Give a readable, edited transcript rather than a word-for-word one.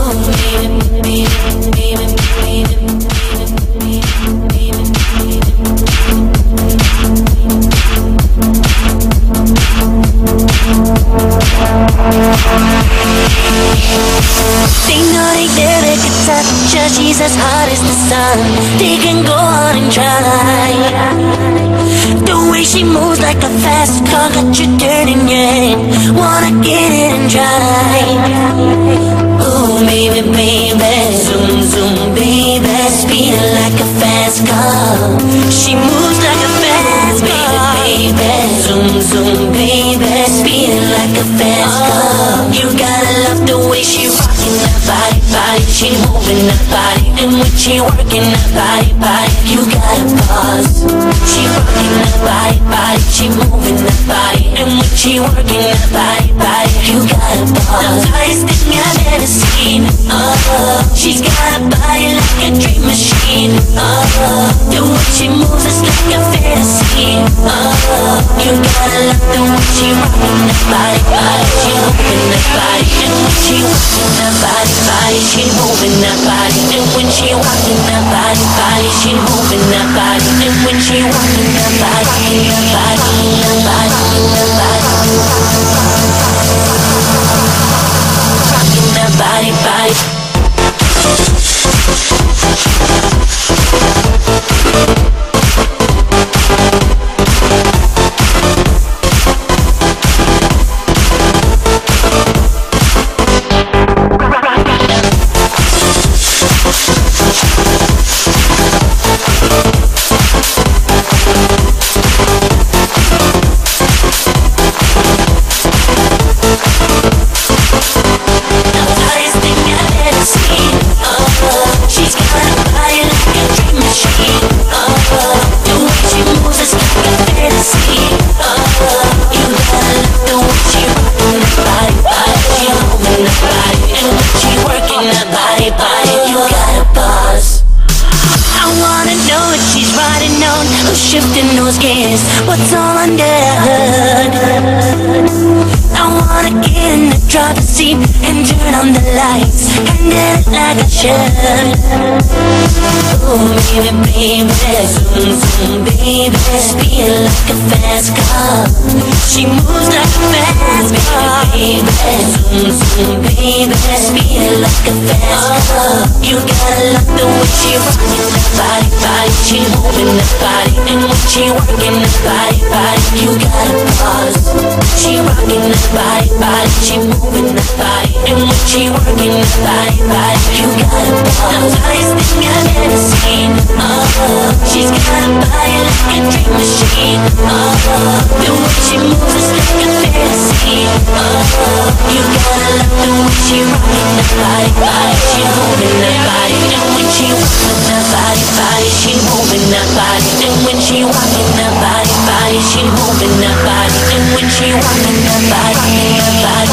They know they never could touch her. She's as hot as the sun. They can go on and try. The way she moves like a fast car got you turning your head. Wanna get in and try. Ooh, baby, baby, zoom, zoom, baby, speeding like a fast car. She moves like a fast car. Baby, baby, zoom, zoom, baby, speeding like a fast car. You gotta love the way she rockin' that body, body. She moving that body, and when she working that body, body, you gotta pause. She rockin' that body, body. She moving that body, and when she working that body, body, you gotta pause. The hottest thing I've ever seen. She's got a body like a dream machine. The way she moves is like a fantasy. You gotta love the way she rockin' that body, body. She moving that body, and when she working that body, body, she moving that body, and when she rockin' that body, body, she moving that body, and when she rockin' that body, that body, that body, that body, rockin' that body, body. Shifting those gears, what's all under her hood? I wanna get in the driver's seat and turn on the lights, and it like I should. Oh baby, baby, zoom, zoom, baby, speeding like a fast car. She moves like a fast car. Baby, zoom, zoom, baby, speeding like a fast car. You gotta love the way she rockin' that body, body. She moving that body, and when she working that body, body, you gotta pause. She rockin' that body, body. She moving that body, and when she working that body, body, you gotta pause. The hottest thing I've ever seen. She's got a body like a dream machine. The way she moves is like a fantasy. You gotta love the way she rockin' that body, body. She moving that body, and when she working that body, body, she moving that body, and when she rockin' that body, body, she moving that body, and when she rockin' that body, that body.